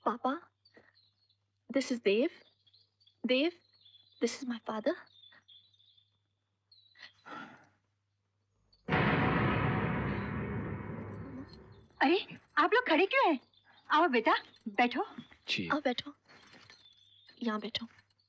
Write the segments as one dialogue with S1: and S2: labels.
S1: Papa, this is Dev. Dev, this is my father.
S2: अरे आप लोग खड़े क्यों हैं? आओ बेटा बैठो।
S3: जी।
S1: आओ बैठो, यहाँ बैठो।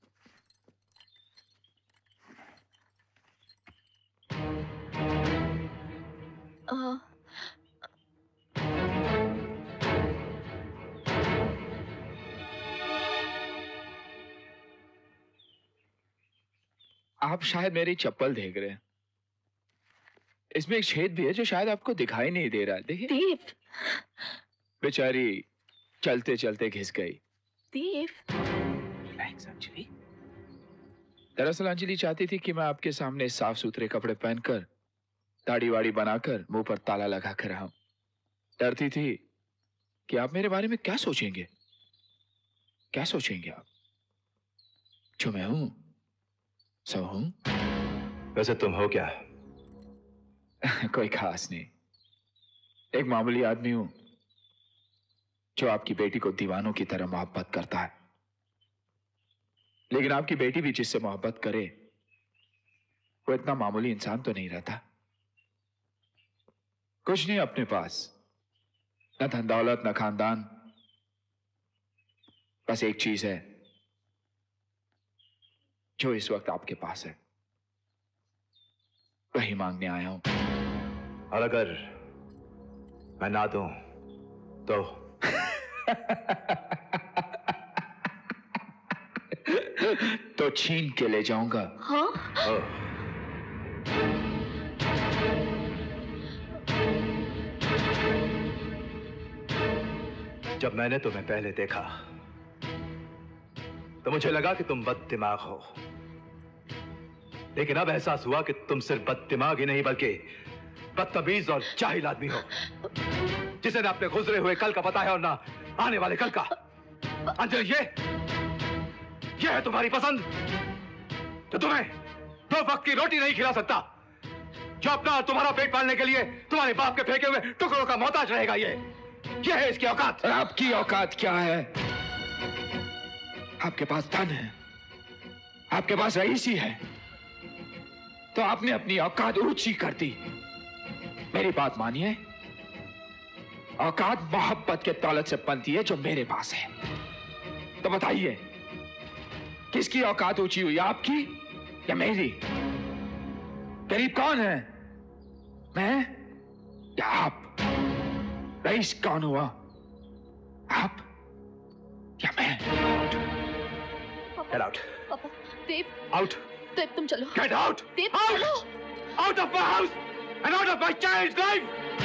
S3: आप शायद मेरी चप्पल देख रहे हैं। इसमें एक छेद भी है जो शायद आपको दिखाई नहीं दे रहा। देखिए
S1: देव,
S3: बेचारी चलते चलते घिस गई।
S1: देव।
S3: अंजलि, दरअसल अंजलि चाहती थी कि मैं आपके सामने साफ सुथरे कपड़े पहनकर, दाढ़ी वाड़ी बनाकर, मुंह पर ताला लगा कर आऊं। डरती थी कि आप मेरे बारे में क्या सोचेंगे। क्या सोचेंगे आप? जो मैं हूं सो हूं।
S4: वैसे तुम हो क्या?
S3: कोई खास नहीं, एक मामूली आदमी हूं जो आपकी बेटी को दीवानों की तरह मोहब्बत करता है। लेकिन आपकी बेटी भी जिससे मोहब्बत करे वो इतना मामूली इंसान तो नहीं रहता। कुछ नहीं अपने पास, न धन दौलत न खानदान, बस एक चीज है जो इस वक्त आपके पास है, वही मांगने आया हूं।
S4: और अगर मैं ना दूं तो?
S3: तो छीन के ले जाऊंगा।
S1: हाँ?
S4: जब मैंने तुम्हें पहले देखा तो मुझे लगा कि तुम बददिमाग हो, लेकिन अब एहसास हुआ कि तुम सिर्फ बददिमाग ही नहीं बल्कि बदतमीज और जाहिल आदमी हो, जिसे ना अपने गुजरे हुए कल का पता है और ना आने वाले कल का। अंजलि, ये है तुम्हारी पसंद? तो तुम्हें 2 वक्त की रोटी नहीं खिला सकता, जो अपना और तुम्हारा पेट पालने के लिए तुम्हारे बाप के फेंके हुए टुकड़ों का मोहताज रहेगा। ये है इसकी औकात।
S3: और आपकी औकात क्या है? आपके पास धन है, आपके पास रईसी है, तो आपने अपनी औकात ऊंची कर दी। मेरी बात मानिए, औकात मोहब्बत के दौलत से बनती है जो मेरे पास है। तो बताइए, किसकी औकात ऊंची हुई, आपकी या मेरी? गरीब कौन है, मैं या आप? रईस कौन हुआ, आप या मैं?
S4: Get out.
S1: पापा, देव।
S4: Out.
S1: देव तुम चलो।
S4: Get out.
S1: देव
S4: Out.
S1: चलो।
S4: Out of my house and out of my child's life.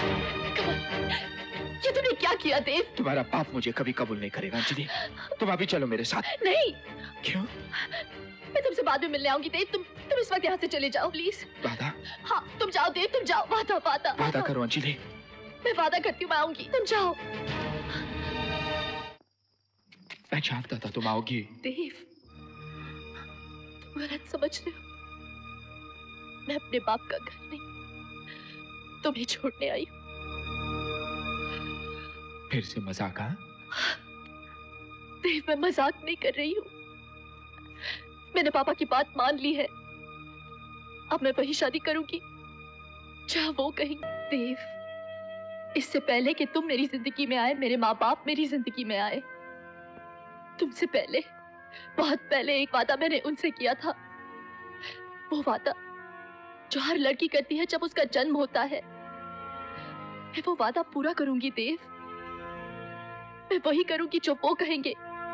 S1: ये तूने क्या किया देव?
S3: तुम्हारा बाप मुझे कभी कबूल नहीं करेगा अंजलि। तुम अभी चलो मेरे साथ।
S1: नहीं।
S3: क्यों?
S1: मैं तुमसे बाद में मिलने आऊंगी देव। तुम इस वक्त यहाँ से चले जाओ प्लीज।
S3: वादा?
S1: हाँ तुम जाओ देव, तुम जाओ। वादा वादा
S3: वादा करो अंजलि।
S1: मैं वादा करती हूँ मैं आऊंगी, तुम जाओ।
S3: मैं जानता था तुम आओगी।
S1: देव, तुम गलत समझ रहे हो। मैं अपने बाप का घर नहीं, तुम्हें छोड़ने आई हूँ।
S3: फिर से मजाक? हाँ
S1: देव, मैं मजाक नहीं कर रही हूँ। मैंने पापा की बात मान ली है। अब मैं वही शादी करूंगी जहाँ वो कहेंगे। देव, इससे पहले कि तुम मेरी जिंदगी में आए, मेरे माँ बाप मेरी जिंदगी में आए। तुमसे पहले, बहुत पहले एक वादा मैंने उनसे किया था। वो वादा जो हर लड़की करती है जब उसका जन्म होता है। मैं वो वादा पूरा करूंगी देव। मैं वही करूंगी जो वो कहेंगे।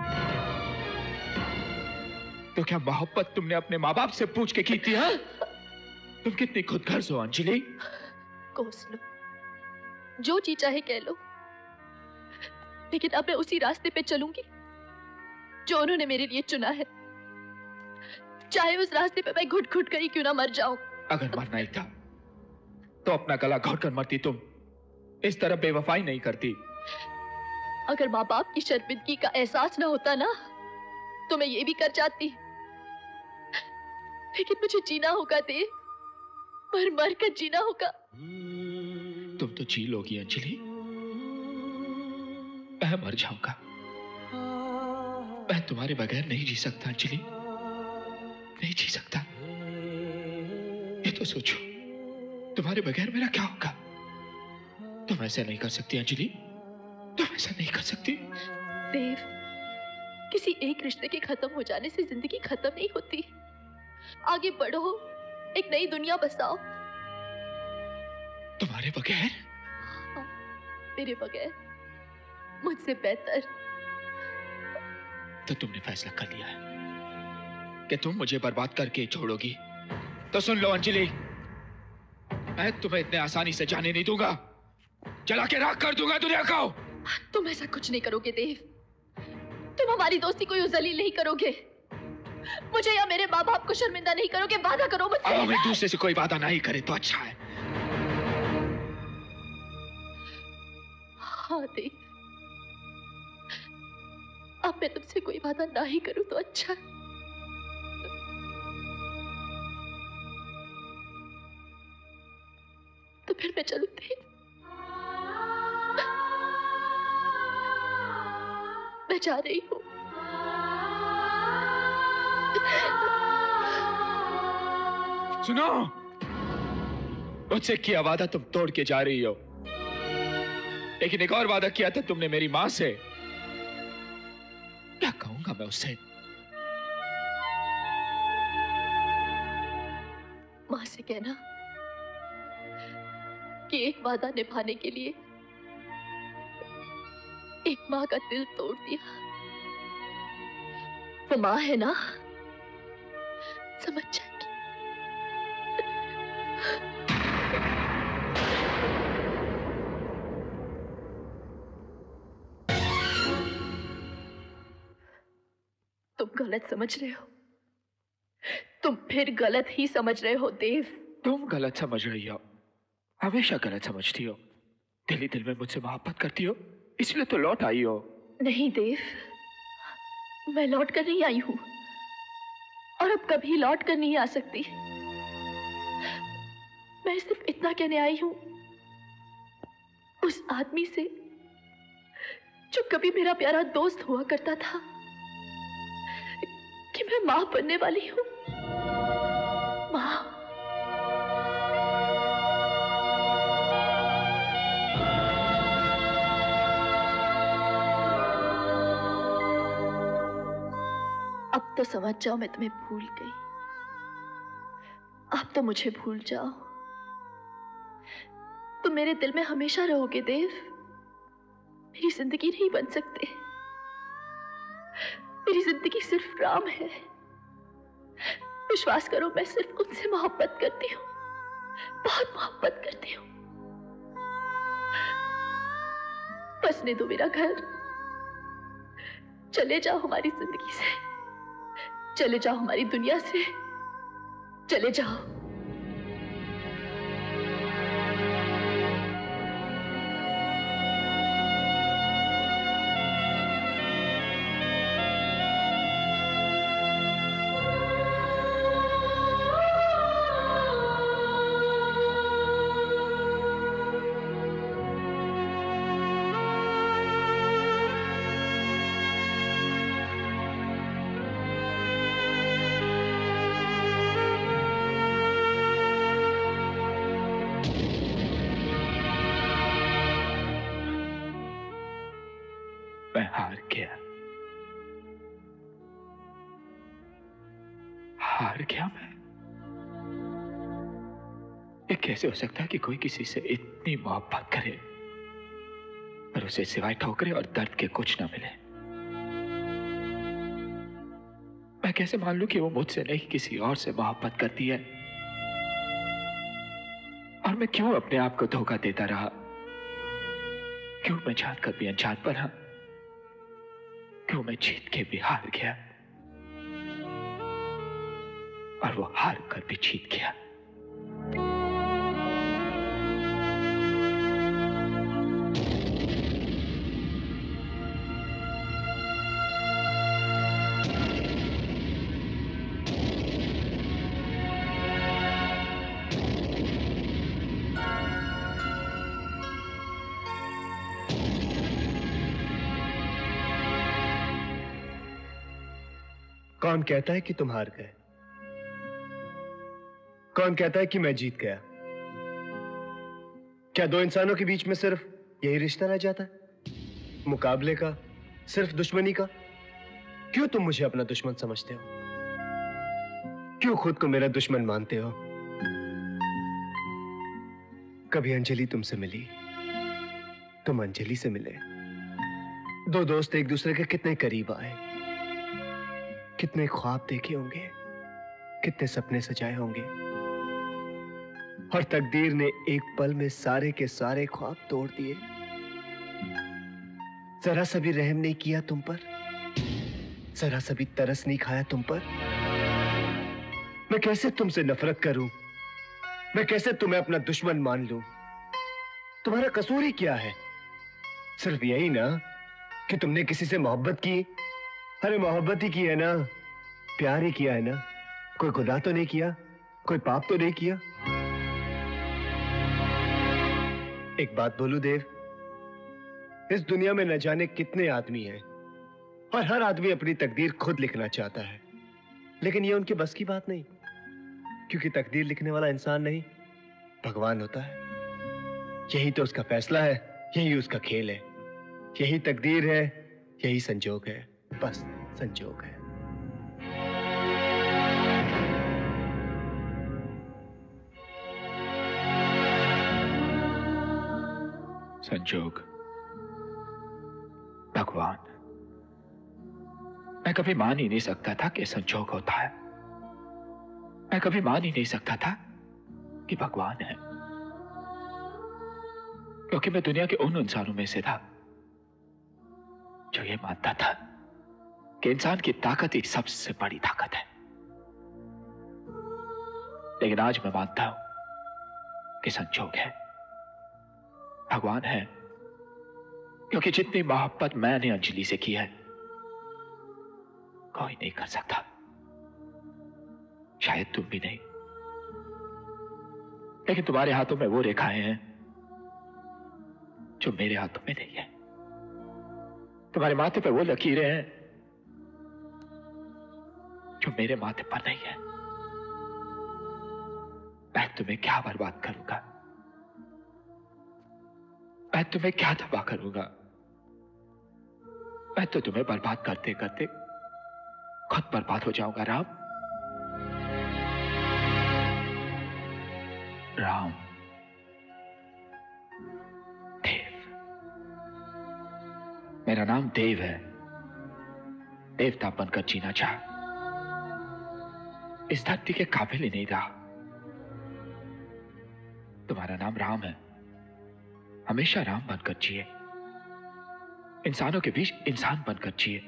S3: तो क्या मोहब्बत तुमने अपने माँ बाप से पूछ के की थी? हाँ? तुम कितनी खुदगर्ज हो अंजलि।
S1: कोस लो, जो जी चाहे कह लो, लेकिन अब मैं उसी रास्ते पे चलूंगी जो उन्होंने मेरे लिए चुना है। चाहे उस रास्ते पे मैं घुट घुट कर ही क्यों ना मर जाऊं।
S3: अगर मरना ही था तो अपना गला घोट कर मरती। तुम इस तरह बेवफाई नहीं करती।
S1: अगर माँ बाप की शर्मिंदगी का एहसास ना होता ना तो मैं ये भी कर जाती। लेकिन मुझे जीना होगा देव, मर मर कर जीना होगा।
S3: तुम तो जी लोगी अंजलि, मैं मर जाऊंगा। मैं तुम्हारे बगैर नहीं जी सकता अंजलि, नहीं जी सकता। ये तो सोचो, तुम्हारे बगैर मेरा क्या होगा? तुम ऐसा नहीं कर सकती अंजलि, तुम ऐसा नहीं कर सकती।
S1: देव, किसी एक रिश्ते के खत्म हो जाने से जिंदगी खत्म नहीं होती। आगे बढ़ो, एक नई दुनिया बसाओ।
S3: तुम्हारे बगैर?
S1: हाँ, मेरे बगैर, मुझसे बेहतर।
S3: तो तुमने फैसला कर लिया है कि तुम मुझे बर्बाद करके छोड़ोगी। तो सुन लो अंजलि, मैं तुम्हें इतने आसानी से जाने नहीं दूंगा, जला के राख कर दूंगा दुनिया को।
S1: तुम ऐसा कुछ नहीं करोगे देव, तुम हमारी दोस्ती को यूं जलील नहीं करोगे, मुझे या मेरे माँ बाप को शर्मिंदा नहीं करोगे। वादा करो मुझसे।
S3: अब हम एक दूसरे से कोई वादा नहीं करे तो अच्छा है।
S1: हाँ देव, अब मैं तुमसे कोई वादा ना ही करूं तो अच्छा है। तो फिर मैं चलूं देव? मैं जा रही हूं।
S3: सुनो, मुझसे किया वादा तुम तोड़ के जा रही हो, लेकिन एक और वादा किया था तुमने मेरी मां से। क्या कहूंगा मैं उससे?
S1: मां से कहना कि एक वादा निभाने के लिए एक मां का दिल तोड़ दिया। वो मां है ना, समझ जाएगी। तुम गलत समझ रहे हो, तुम फिर गलत ही समझ रहे हो देव।
S3: तुम गलत समझ रही हो, हमेशा गलत समझती हो। दिल ही दिल में मुझसे मोहब्बत करती हो, इसलिए तो लौट आई हो।
S1: नहीं देव, मैं लौट कर नहीं आई हूं और अब कभी लौट कर नहीं आ सकती। मैं सिर्फ इतना कहने आई हूं उस आदमी से जो कभी मेरा प्यारा दोस्त हुआ करता था, कि मैं मां बनने वाली हूं। मां। अब तो समझ जाओ मैं तुम्हें भूल गई। अब तो मुझे भूल जाओ। तुम मेरे दिल में हमेशा रहोगे देव, मेरी जिंदगी नहीं बन सकते। मेरी जिंदगी सिर्फ राम है। विश्वास करो, मैं सिर्फ उनसे मोहब्बत करती हूँ, बहुत मोहब्बत करती हूँ। बसने दो मेरा घर, चले जाओ हमारी जिंदगी से, चले जाओ हमारी दुनिया से, चले जाओ।
S3: मैं हार गया, हार गया मैं। ये कैसे हो सकता है कि कोई किसी से इतनी मोहब्बत करे और उसे सिवाय ठोकरे और दर्द के कुछ ना मिले? मैं कैसे मान लूं कि वो मुझसे नहीं किसी और से मोहब्बत करती है? और मैं क्यों अपने आप को धोखा देता रहा? क्यों मैं जानकर भी अनजान बना? क्यों मैं जीत के भी हार गया और वो हार कर भी जीत गया?
S5: कौन कहता है कि तुम हार गए? कौन कहता है कि मैं जीत गया? क्या दो इंसानों के बीच में सिर्फ यही रिश्ता रह जाता है? मुकाबले का, सिर्फ दुश्मनी का? क्यों तुम मुझे अपना दुश्मन समझते हो? क्यों खुद को मेरा दुश्मन मानते हो? कभी अंजलि तुमसे मिली, तुम अंजलि से मिले। दो दोस्त एक दूसरे के कितने करीब आए, कितने ख्वाब देखे होंगे, कितने सपने सजाए होंगे, और तकदीर ने एक पल में सारे के सारे ख्वाब तोड़ दिए। जरा सा भी रहम नहीं किया तुम पर, जरा सा भी तरस नहीं खाया तुम पर। मैं कैसे तुमसे नफरत करूं? मैं कैसे तुम्हें अपना दुश्मन मान लूं? तुम्हारा कसूर ही क्या है? सिर्फ यही ना कि तुमने किसी से मोहब्बत की। अरे मोहब्बत ही की है ना, प्यार ही किया है ना, कोई गुनाह तो नहीं किया, कोई पाप तो नहीं किया। एक बात बोलूं देव, इस दुनिया में न जाने कितने आदमी हैं और हर आदमी अपनी तकदीर खुद लिखना चाहता है, लेकिन यह उनके बस की बात नहीं, क्योंकि तकदीर लिखने वाला इंसान नहीं, भगवान होता है। यही तो उसका फैसला है, यही उसका खेल है, यही तकदीर है, यही संजोग है, बस संजोग है।
S3: संजोग, भगवान। मैं कभी मान ही नहीं सकता था कि संजोग होता है। मैं कभी मान ही नहीं सकता था कि भगवान है, क्योंकि मैं दुनिया के उन इंसानों में से था जो ये मानता था कि इंसान की ताकत ही सबसे बड़ी ताकत है। लेकिन आज मैं मानता हूं कि संजोग है, भगवान है, क्योंकि जितनी मोहब्बत मैंने अंजलि से की है कोई नहीं कर सकता, शायद तुम भी नहीं। लेकिन तुम्हारे हाथों में वो रेखाएं हैं जो मेरे हाथों में नहीं है। तुम्हारे माथे पे वो लकीरें हैं जो मेरे माथे पर नहीं है। मैं तुम्हें क्या बर्बाद करूंगा, मैं तुम्हें क्या तबाह करूंगा? मैं तो तुम्हें बर्बाद करते करते खुद बर्बाद हो जाऊंगा। राम, राम, देव। मेरा नाम देव है। देवता बनकर जीना चाह, इस धरती के काबिल ही नहीं रहा। तुम्हारा नाम राम है, हमेशा राम बनकर जिए, इंसानों के बीच इंसान बनकर जिए।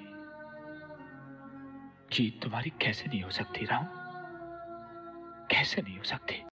S3: जीत तुम्हारी कैसे नहीं हो सकती राम, कैसे नहीं हो सकती?